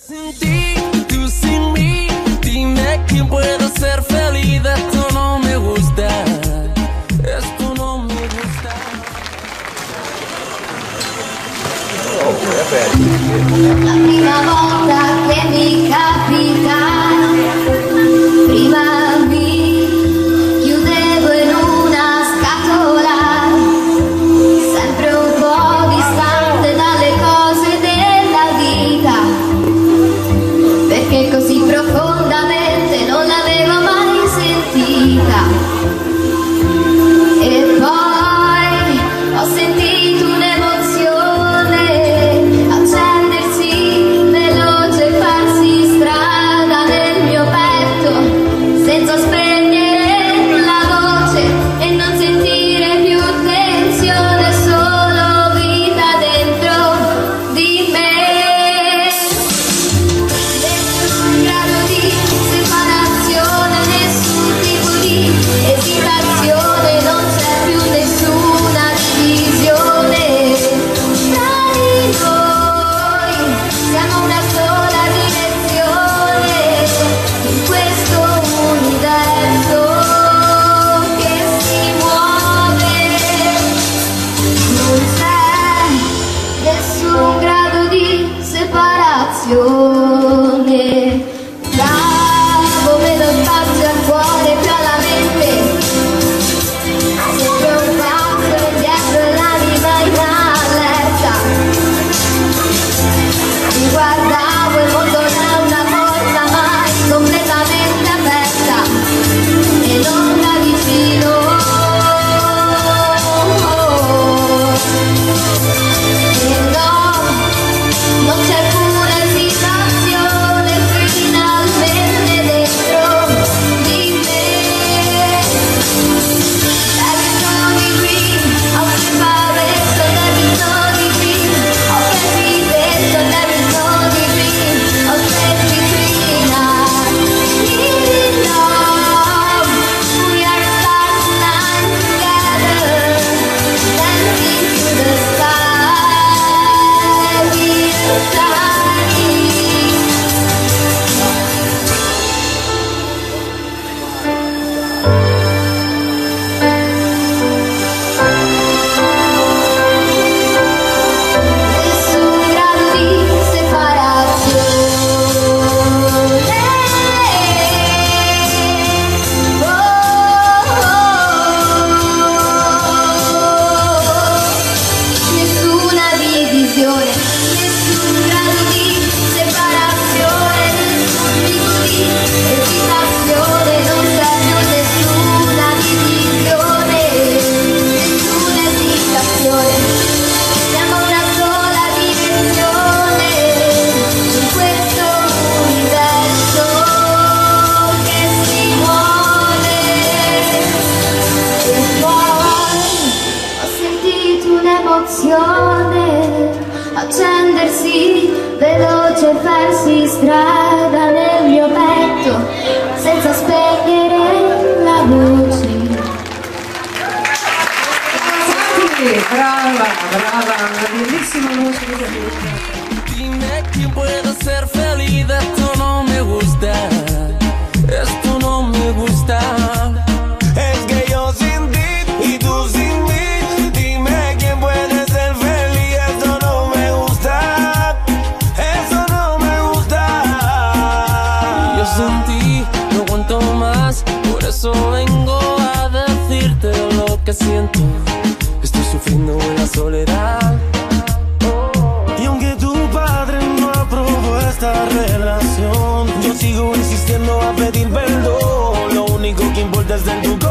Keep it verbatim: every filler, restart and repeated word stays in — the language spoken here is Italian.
Sin ti, tú sin mí, dime quién puede ser feliz. Esto no me gusta, esto no me gusta. La prima volta che mi capita, prima mi chiudevo in una scatola, sempre un po' distante dalle cose della vita, perché così profondamente non l'avevo mai sentita. E poi ho sentito un'emozione accendersi veloce, farsi strada nel mio petto, senza spegnere la voce e non sentire più tensione, solo vita dentro di me. Nessun grado di separazione, nessun tipo di esitazione, non c'è più nessuna divisione tra di noi, siamo una sola direzione in questo universo che si muove. Non c'è nessun grado di separazione tra come lo spazio al cuore, tra la mente. Sempre un passo indietro e l'anima in allerta. Mi guardavo, il mondo da una porta mai completamente aperta e non da vicino. E no, non c'è pure esitazione, finalmente dentro di me. There is no degree of separation, there is no degree of hesitation, there is no degree of space between us. In love, we are stars aligned together, dancing to the sky, we're shining. Nessun grado di separazione. Oh, nessuna divisione, nessun grado di separazione, nessun tipo di esitazione, non c'è più nessuna divisione, nessuna esitazione. Siamo una sola direzione in questo universo che si muove. E poi ho sentito un'emozione accendersi veloce, farsi strada nel mio petto, senza spegnere la voce. Brava, brava, una bellissima voce. Dime quién puede ser feliz. Esto no me gusta, esto no me gusta. Es que yo sin ti y tú sin mí. Dime quién puede ser feliz. Esto no me gusta, eso no me gusta. Yo sin ti no aguanto más, por eso vengo a decirte lo que siento. Estoy sufriendo en la soledad. Y aunque tu padre no aprobó esta relación, yo sigo insistiendo a pedir perdón. Lo único que importa es en tu